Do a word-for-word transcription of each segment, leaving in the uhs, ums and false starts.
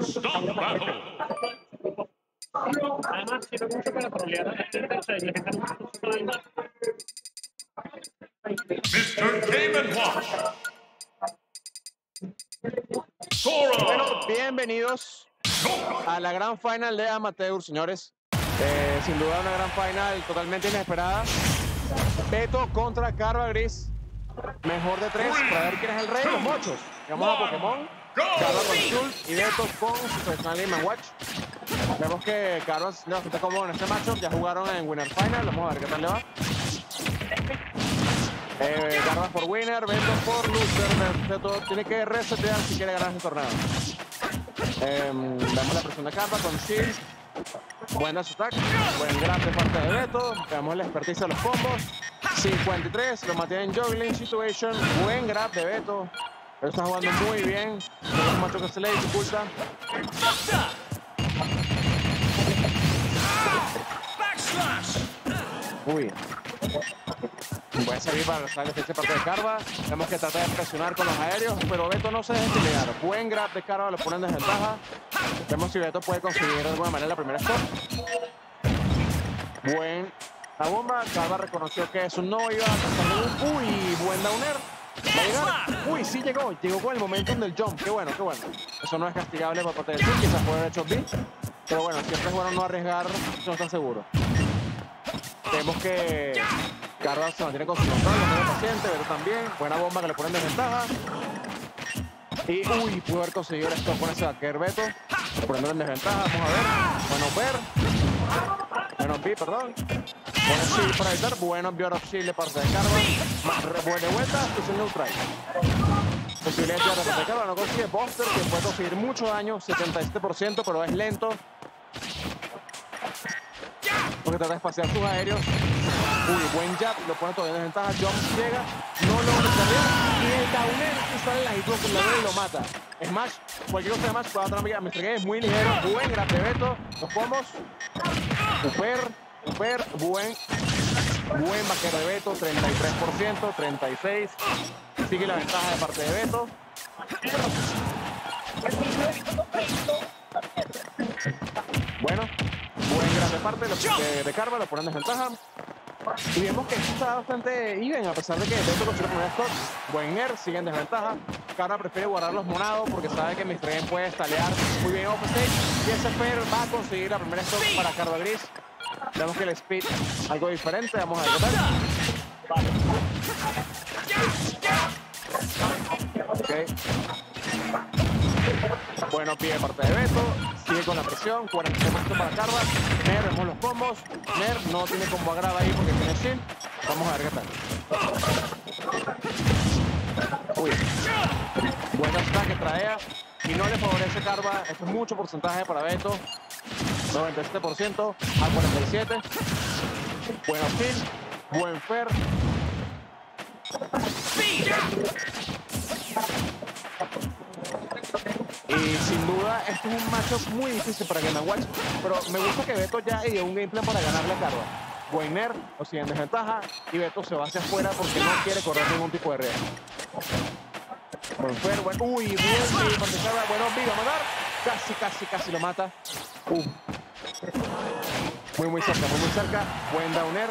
Stop battle. Además, sirve mucho para trolear a la gente, o sea, la gente no sabe más. mister Game and Watch. Bueno, Sora. bienvenidos a la gran final de Amateur, señores. Eh, sin duda una gran final totalmente inesperada. Beto contra Carva Gris. Mejor de tres para ver quién es el rey. Los mochos. Vamos a Pokémon. Carva con Schultz y Beto con su personal Game and Watch. Vemos que Carva es bastante cómodo en este matchup. Ya jugaron en Winner Final. Vamos a ver qué tal le va. Eh, Carva por Winner, Beto por Loser. Beto tiene que resetear si quiere ganar este torneo. Eh, vemos la presión de Carva con Shield. Buen dash attack, buen grab de parte de Beto. Vemos la expertise de los combos. cincuenta y tres, lo maté en juggling situation. Buen grab de Beto. Él está jugando muy bien. Es un macho que se le dificulta. Uy. Puede servir para la defensa parte de Carva. Vemos que trata de presionar con los aéreos, pero Beto no se deja intimidar. Buen grab de Carva, lo pone en desventaja. Vemos si Beto puede conseguir de alguna manera la primera stop. Buen la bomba. Carva reconoció que eso no iba a pasar. Uy, buen downer. ¿Va a llegar? Uy, sí llegó. Llegó con el momentum del jump. Qué bueno, qué bueno. Eso no es castigable por parte del team. Quizás puede haber hecho B. Pero bueno, siempre es bueno no arriesgar si no está seguro. Vemos que Carva se mantiene con su control, lo tiene paciente, pero también. Buena bomba que le pone en desventaja. Y uy, pudo haber conseguido el stop con ese backer Beto. Poniéndolo en desventaja, vamos a ver. Bueno, ver. Bueno, B, perdón. Buen shield para evitar. Bueno, enviar of shield de parte de Carva. Más buena vuelta, es el neutral. Posibilidad de parte de Carva, no consigue Buster, que puede conseguir mucho daño, setenta y siete por ciento, pero es lento. Porque trata de espaciar sus aéreos. Uy, buen jab, lo pone todavía en desventaja. Jump llega, no logra salir. Y el downer que sale en la hitbox con la y lo mata. Smash, cualquier cosa de Smash puede matar a mister Game, es muy ligero. Buen grab de Beto. Los combos. Super, super, buen. Buen vaquero de Beto, treinta y tres por ciento, treinta y seis por ciento. Sigue la ventaja de parte de Beto. Bueno. Buen gran de parte de, de Carva, lo ponen en desventaja. Y vemos que esto está bastante even, a pesar de que Beto consiguió el primer stop. Buen air, sigue en desventaja. Carva prefiere guardar los monados porque sabe que mister Game puede stalear muy bien off stage. Y ese fair va a conseguir la primera stop para Carva Gris. Vemos que el speed algo diferente, vamos a ver qué tal. Okay. Bueno, pie de parte de Beto. Sigue con la presión. cuarenta y tres por ciento para Carva. Ner, vemos los combos. Ner no tiene combo agrava ahí porque tiene shield. Vamos a ver qué tal. Uy. Buena stack que trae. Y no le favorece Carva. Esto es mucho porcentaje para Beto. noventa y siete por ciento a cuarenta y siete por ciento. Bueno, shield. Buen fair. Y sin duda, esto es un matchup muy difícil para Game and Watch, pero me gusta que Beto ya ideó un gameplay para ganarle a Carva. Buen Ner, lo sigue en desventaja, y Beto se va hacia afuera porque no quiere correr ningún tipo de riesgo. Buen Fer, buen... Uy, bien, bien, parte de Carva, bueno, viva a matar. Casi, casi, casi lo mata. Uh. Muy, muy cerca, muy, muy cerca. Buen downer.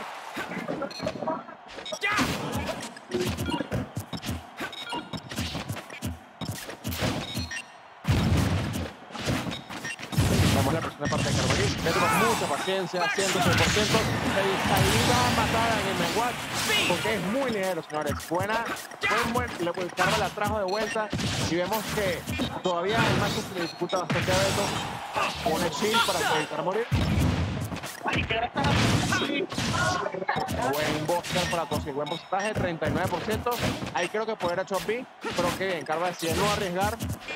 Vamos a la presión de parte de Carva Gris. Beto con mucha paciencia, ciento seis por ciento. Se va a matar a Game and Watch porque es muy ligero, señores. Buena, buen, buen. Carva la trajo de vuelta y vemos que todavía el match se le dificulta bastante a Beto. Pone shield para evitar morir. Buen Buster para conseguir buen porcentaje, treinta y nueve por ciento. Ahí creo que poder hecho B, pero que bien, Carva decide no arriesgar.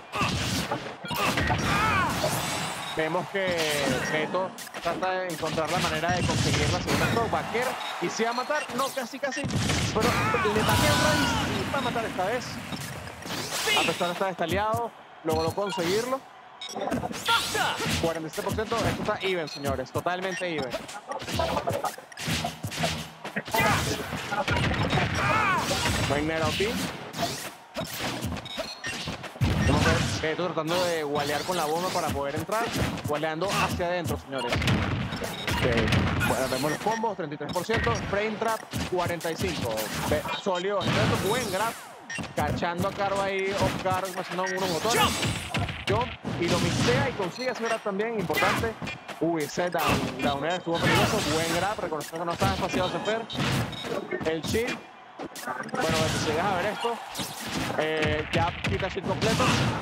Vemos que Beto trata de encontrar la manera de conseguir la segunda stop. Backer y se va a matar, no, casi, casi. Pero le baquea otra vez y va a matar esta vez. A pesar de estar estaleado, logró conseguirlo. cuarenta y siete por ciento, esto está even, señores, totalmente even. Buen Nero P. Vamos a ver, Beto tratando de gualear con la bomba para poder entrar. Gualeando hacia adentro, señores. Okay. Bueno, vemos los combos, treinta y tres por ciento. Frame trap, cuarenta y cinco por ciento. Be sólido, Beto, buen grab. Cachando a Carva ahí, Oscar, haciendo unos botones. Jump. Y lo mixea y consigue ese grab también, importante. Uy, ese down, down air estuvo peligroso. Buen grab, reconociendo que no estaba espaciado Sefer. El shield. Bueno, si llegas a ver esto, eh, ya quita shield completo.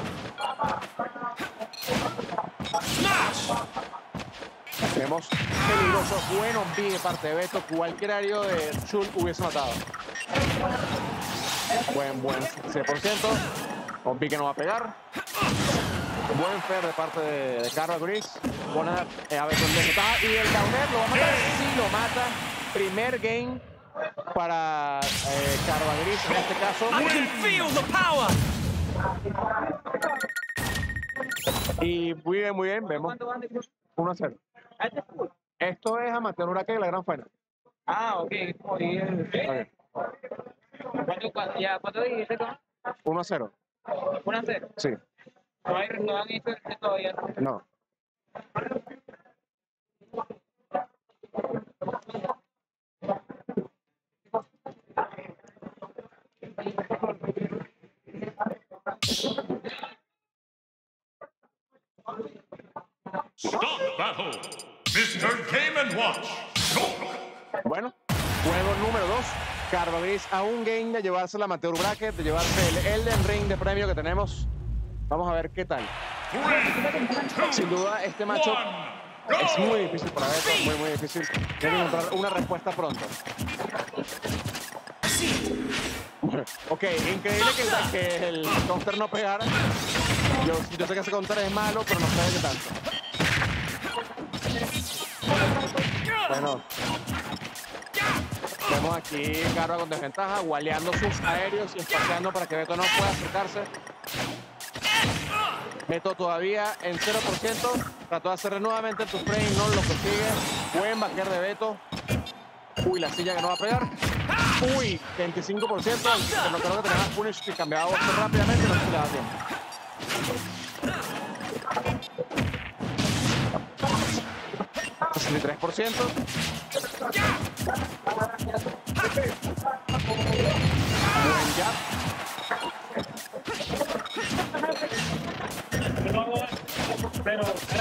Vemos peligroso, buen on de parte de Beto. Cualquier área de Chul hubiese matado. Buen, buen cien por ciento. On que no va a pegar. Buen fair de parte de, de Carva Gris. Buena eh, a Beto en desventaja. Y el downer lo va a matar. Sí, lo mata. Primer game para eh, Carva Gris en este caso. I can feel the power. Y muy bien, muy bien. Vemos uno a cero. Esto es amateur Huracán en la gran final. Ah, ok. Okay. ¿Cuánto, cuánto, ya, ¿cuánto dijiste tú? uno a cero. ¿uno a cero? Sí. No, hay, no han hecho este todavía. No. Stop battle. mister Game and Watch. Go. Bueno, juego número dos. Carva Gris a un game de llevarse la Amateur Bracket, de llevarse el Elden Ring de premio que tenemos. Vamos a ver qué tal. Three, two, Sin duda, este matchup one, es go. muy difícil para Beto, muy, muy difícil. Tiene que encontrar una respuesta pronto. Ok, increíble que, que el counter no pegara. Yo, yo sé que ese counter es malo, pero no sé de qué tanto. Bueno. Vemos aquí Carva con desventaja, gualeando sus aéreos y espaciando para que Beto no pueda acercarse. Beto todavía en cero por ciento. Trató de hacer nuevamente el frame, no lo consigue. Buen backer de Beto. Uy, la silla que no va a pegar. Uy, veinticinco por ciento. Pero creo que tenía más punish que cambiaba voz rápidamente. No se le da tiempo. sesenta y tres por ciento. Buen jab. Pero,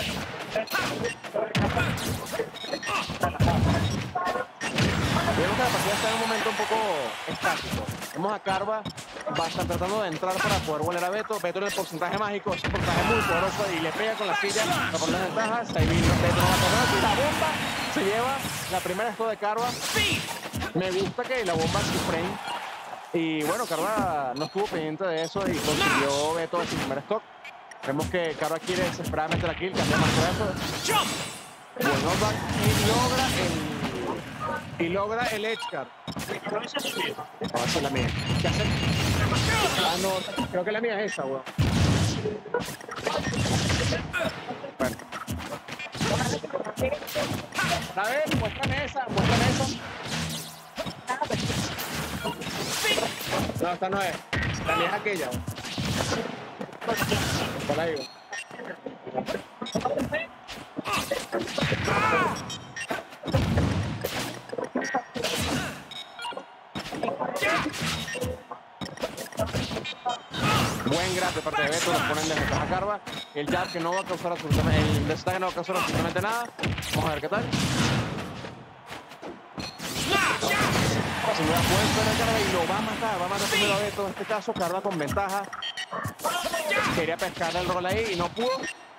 Vemos que la partida está en un momento un poco estático. Vemos a Carva va a estar tratando de entrar para poder volver a Beto. Beto en el porcentaje mágico, es un porcentaje muy poderoso y le pega con la silla para poner las ventajas. Ahí vino Beto no va a poner. La bomba se lleva la primera esto de Carva. Me gusta que la bomba su frame. Y bueno, Carva no estuvo pendiente de eso y consiguió Beto su primer stock. Vemos que Carva quiere desesperadamente la kill, cambia más por eso. Buen knockback y logra el y logra el edge guard. No, esa es la mía. ¿Qué hace? Ah, no, creo que la mía es esa, weón. Bueno. A ver, muéstrame esa, muéstrame esa. No, esta no es. La mía es aquella, weón. ¿Cuál la digo? Buen grab de parte de Beto, nos ponen desventaja a Carva. El jab que no va a causar absolutamente, el desventaja que no va a causar absolutamente nada. Vamos a ver qué tal. Sin duda puede esperar a Carva y lo va a matar, va a matar primero a Beto. En este caso, Carva con ventaja. Quería pescar el rol ahí y no pudo.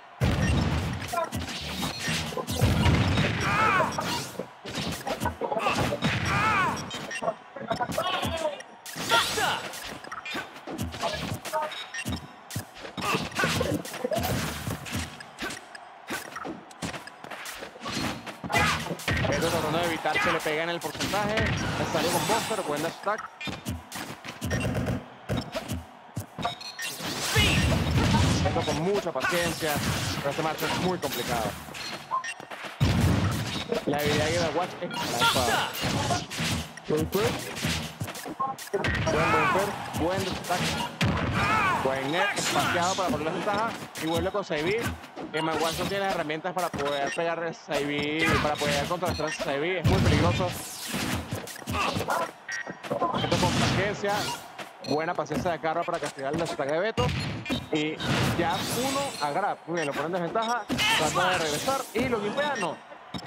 Beto tratando de evitar que le pegue en el porcentaje. Le salió con Buster, buen dash attack. Beto con mucha paciencia, pero este match es muy complicado. La habilidad de Watch es la espada. Buen fair, buen buen fair, buen dash attack. Buen net, espaciado para poner la ventaja y vuelve con Saibi. Emma Watson tiene herramientas para poder pegar a Saibi, para poder contrarrestar a Saibi. Es muy peligroso. Esto con paciencia. Buena paciencia de Carva para castigar el ataque de Beto. Y ya uno a Grab. Muy bien, lo ponen en desventaja. Trata de regresar y lo limpea, no.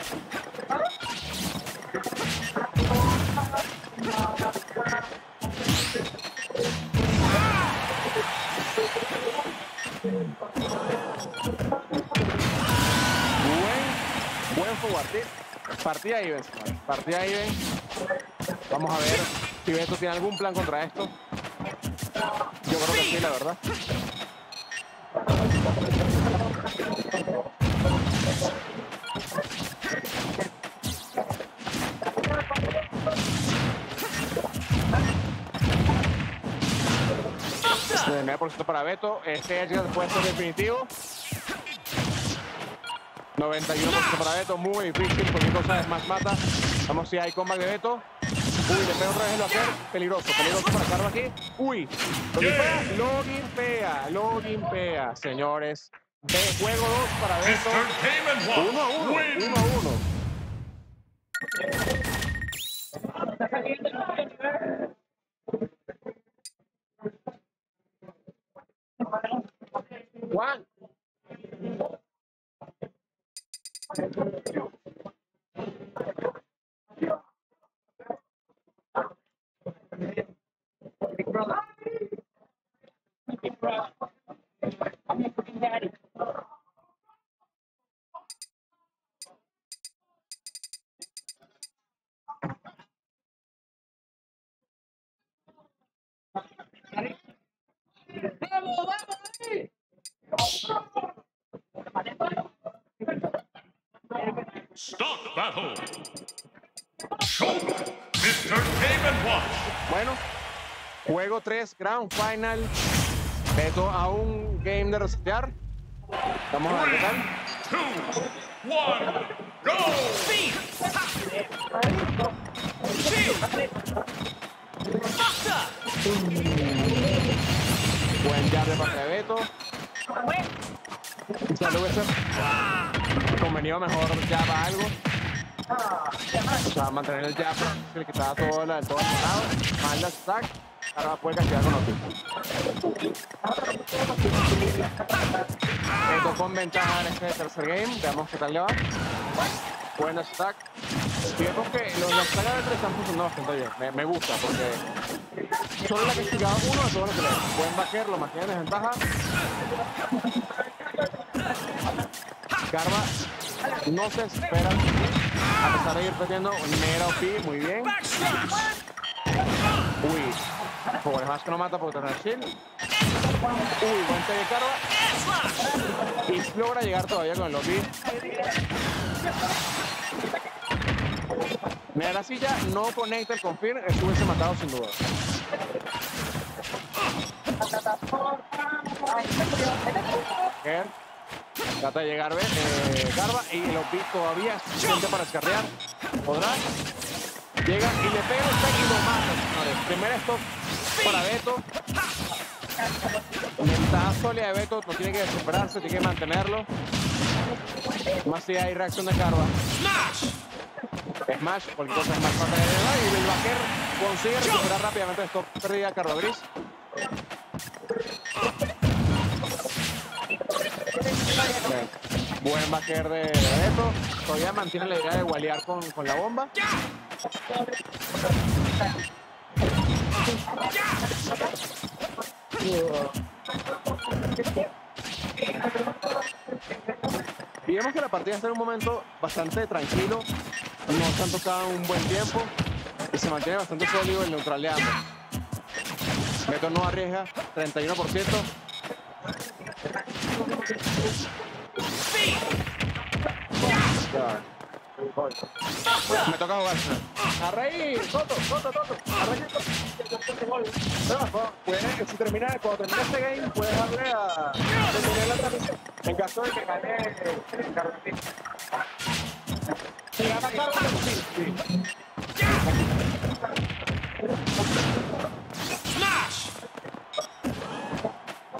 Buen, buen forward tip. Partida even, señores. Partida even. Vamos a ver si Beto tiene algún plan contra esto. Yo creo que sí, la verdad. noventa por ciento para Beto. Este edge puede ser definitivo. noventa y uno por ciento para Beto. Muy difícil. Cualquier cosa es más mata. Vamos si hay comeback de Beto. Uy, le pega otra vez el vaquero. Peligroso, peligroso para Carva aquí. Uy, lo gimpea, lo gimpea, lo gimpea, señores. De juego dos para Beto. mister Game and Watch. Uno a uno, Win. uno a uno. Juan. Stop battle. Choke. mister Game and Watch. Bueno, juego tres, Grand Final. Beto a un game de resetear. Vamos a ver qué tal. Two, one, go! Speed! Shield! Buster! Buen jab de parte de Beto. Quizá le hubiese convenido mejor jab a algo. O sea, mantener el jab, que le quitaba todo, la, todo el lado. Mal la stack. Ahora puede castigar con otro. Beto con ventaja en este tercer game. Veamos qué tal le va. Buen stack. Fíjate que los, los stacks de tres están funcionando bastante bien. Me, me gusta porque solo la que castigaba uno de todos los que le dan. Buen backer, lo mantiene en desventaja. Carva no se espera a pesar de ir perdiendo Nera O P, muy bien. Uy, por el más que no mata porque tiene el shield. Uy, buen T de Carva. Y logra llegar todavía con el O P. Nera si ya no conecta el confirm, estuviese matado sin duda. Ger. Trata de llegar eh, Carva y el O P todavía es suficiente para escarrear. Podrá. Llega y le pega el tag y lo mata, señores. Primer stop para Beto. Ventaja sólida de Beto, no tiene que desesperarse, tiene que mantenerlo. Más si hay reacción de Carva. Smash, cualquier cosa es más fácil de ganar. Y el vaquero consigue recuperar rápidamente el stop perdida a Carva Gris. Bien. Buen backer de Beto. Todavía mantiene la idea de walear con, con la bomba. Y vemos que la partida está en un momento bastante tranquilo. No se han tocado un buen tiempo. Y se mantiene bastante sólido el neutral de ambos. Beto no arriesga, treinta y uno por ciento. Me toca jugar. A reír, Toto, Toto, Toto. A reír, Toto. Puedes, si termina, cuando termine este game, puedes darle a terminar la transmisión. En caso de que gane el Carvatín. Si gana Carvatín, sí. Smash!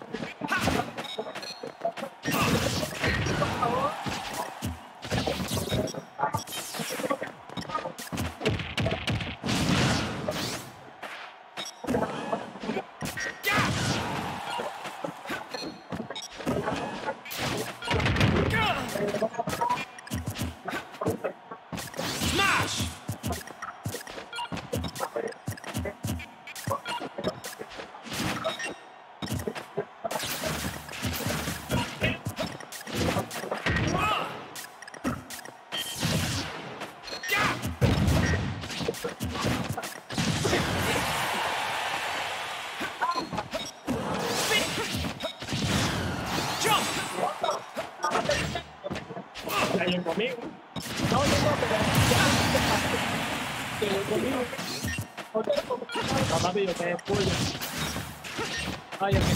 bien conmigo. No, yo no, pero ya que voy conmigo. Papá, yo te después. Ay, ya me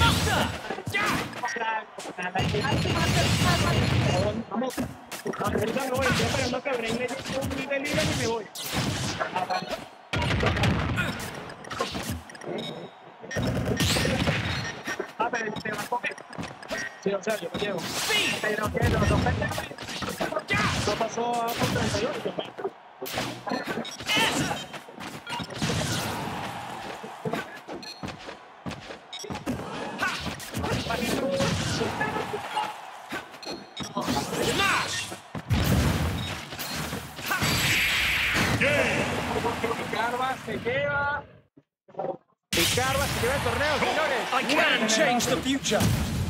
vamos. Ahorita me voy, estoy esperando que Brain le llegue un delivery y me voy. Ah, pero te vas a comer. Sí, o sea, yo me llevo. Pero que los dos pendejos. Eso pasó a por treinta y ocho. Smash! Carva se lleva. Y Carva se lleva el torneo, señores. I can change the future.